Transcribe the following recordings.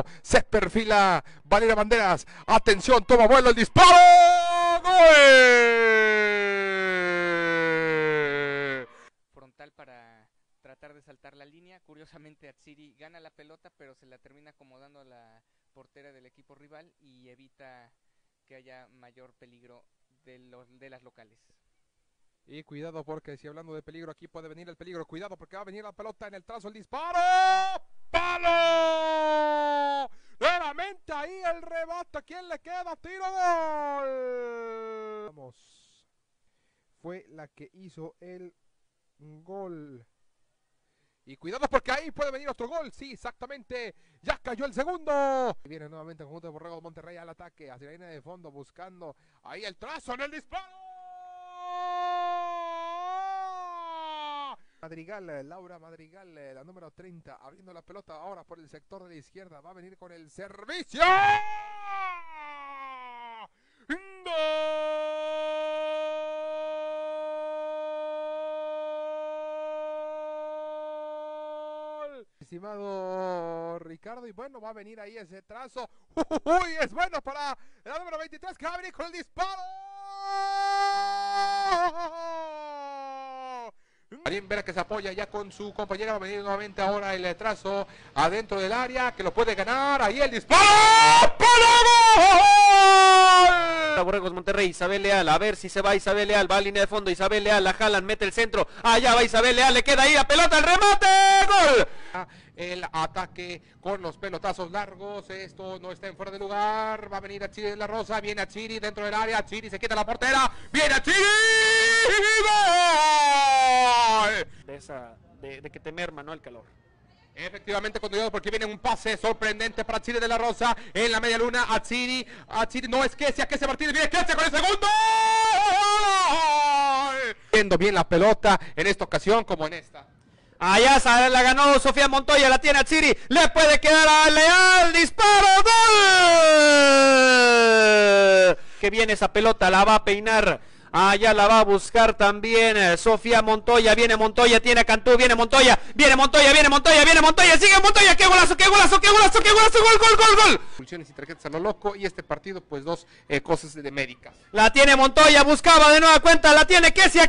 Se perfila Valeria Banderas. Atención, toma vuelo el disparo. ¡Gol! Frontal para tratar de saltar la línea. Curiosamente Atsiri gana la pelota, pero se la termina acomodando a la portera del equipo rival y evita que haya mayor peligro de las locales. Y cuidado porque si hablando de peligro, aquí puede venir el peligro. Cuidado porque va a venir la pelota en el trazo, el disparo. ¡Palo! Nuevamente ahí el rebote. ¿A quién le queda? ¡Tiro, gol! Vamos. Fue la que hizo el gol. Y cuidado porque ahí puede venir otro gol. Sí, exactamente. Ya cayó el segundo. Viene nuevamente el conjunto de Borregos Monterrey al ataque. Hacia la línea de fondo buscando ahí el trazo en el disparo. Madrigal, Laura Madrigal, la número 30, abriendo la pelota ahora por el sector de la izquierda. Va a venir con el servicio. ¡Gol! Estimado Ricardo, y bueno, va a venir ahí ese trazo. ¡Uy! Es bueno para la número 23 que va a venir con el disparo. Marín Vera que se apoya ya con su compañera. Va a venir nuevamente ahora el trazo adentro del área que lo puede ganar. Ahí el disparo. ¡Para gol! Borregos Monterrey, Isabel Leal, a ver si se va Isabel Leal, va a línea de fondo, Isabel Leal, la jalan, mete el centro, allá va Isabel Leal, le queda ahí la pelota, el remate, gol. El ataque con los pelotazos largos, esto no está en fuera de lugar, va a venir Atsiri de la Rosa, viene Atsiri dentro del área, Atsiri se quita la portera, viene Atsiri, gol. De que te merma, ¿no? El calor. Efectivamente, continuado porque viene un pase sorprendente para Atsiri de la Rosa en la media luna. Atsiri no es Kesia Martínez, viene Kesia con el segundo. Viendo bien la pelota en esta ocasión como en esta. Allá la ganó Sofía Montoya, la tiene Atsiri, le puede quedar a Leal, disparo, gol. Que viene esa pelota, la va a peinar. Allá la va a buscar también Sofía Montoya, viene Montoya, tiene a Cantú, viene Montoya, sigue Montoya, qué golazo, gol. Pulsiones y tarjetas a lo loco y este partido pues dos cosas de médicas. La tiene Montoya, buscaba de nueva cuenta, la tiene Kesia,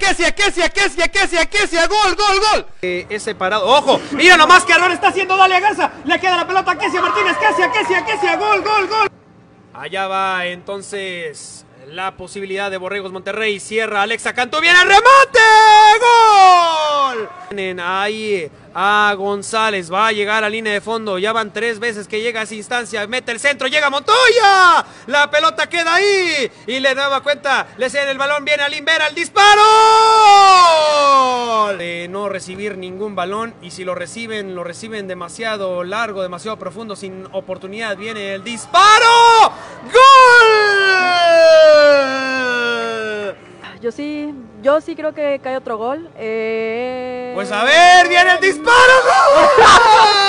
gol. Ese parado, ojo, mira nomás que error está haciendo Dalia Garza, le queda la pelota a Kesia Martínez, Kesia, gol. Allá va entonces la posibilidad de Borregos Monterrey, cierra Alexa Cantú, viene el remate, gol. Tienen ahí a González, va a llegar a línea de fondo, ya van 3 veces que llega a esa instancia, mete el centro, llega Montoya, la pelota queda ahí, y le daba cuenta, le cede el balón, viene Aline Vera, el disparo, de no recibir ningún balón, y si lo reciben demasiado largo, demasiado profundo, sin oportunidad, viene el disparo, gol. Yo sí creo que cae otro gol. Pues a ver, viene el disparo, gol.